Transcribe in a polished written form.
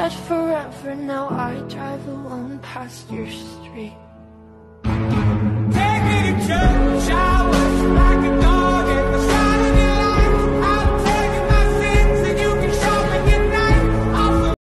had forever. Now I drive alone past your street.